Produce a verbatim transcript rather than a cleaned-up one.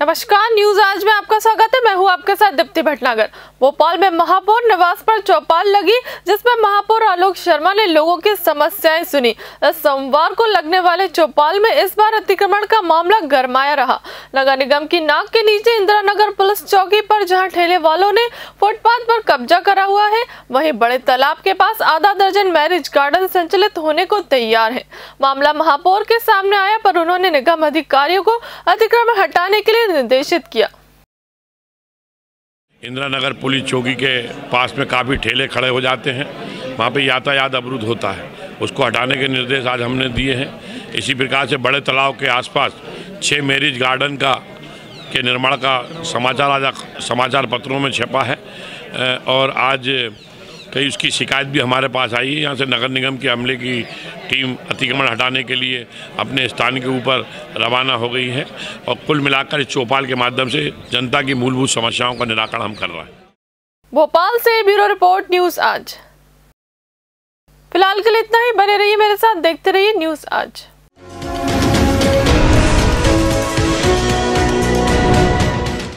नमस्कार, न्यूज आज में आपका स्वागत है। मैं हूं आपके साथ दीप्ति भटनागर। भोपाल में महापौर निवास पर चौपाल लगी, जिसमें महापौर आलोक शर्मा ने लोगों की समस्याएं सुनी। सोमवार को लगने वाले चौपाल में इस बार अतिक्रमण का मामला गरमाया रहा। नगर निगम की नाक के नीचे इंदिरा नगर पुलिस चौकी पर जहां ठेले वालों ने फुटपाथ पर कब्जा करा हुआ है, वहीं बड़े तालाब के पास आधा दर्जन मैरिज गार्डन संचालित होने को तैयार है। मामला महापौर के सामने आया, पर उन्होंने निगम अधिकारियों को अतिक्रमण हटाने के लिए निर्देशित किया। इंदिरा नगर पुलिस चौकी के पास में काफ़ी ठेले खड़े हो जाते हैं, वहाँ पे यातायात अवरुद्ध होता है, उसको हटाने के निर्देश आज हमने दिए हैं। इसी प्रकार से बड़े तालाब के आसपास छः मैरिज गार्डन का के निर्माण का समाचार आज समाचार पत्रों में छपा है और आज कई उसकी शिकायत भी हमारे पास आई है। यहाँ से नगर निगम के अमले की टीम अतिक्रमण हटाने के लिए अपने स्थान के ऊपर रवाना हो गई है और कुल मिलाकर इस चौपाल के माध्यम से जनता की मूलभूत समस्याओं का निराकरण हम कर रहे हैं। भोपाल से ब्यूरो रिपोर्ट, न्यूज आज। फिलहाल के लिए इतना ही। बने रहिए मेरे साथ, देखते रहिए न्यूज आज।